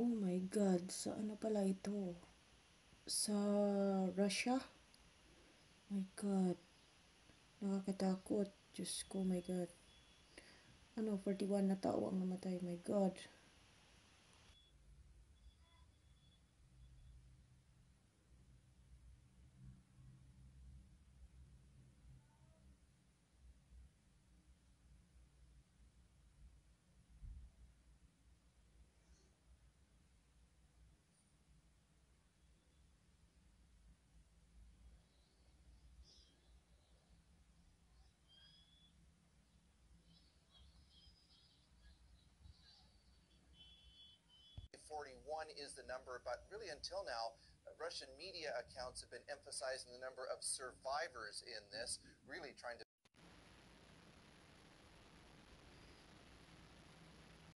Oh my God, saan na pala ito? Sa Russia? My God, nakakatakot. Diyos ko, my God. 41 na tao ang namatay, my God. Forty-one is the number, but really until now, Russian media accounts have been emphasizing the number of survivors in this, really trying to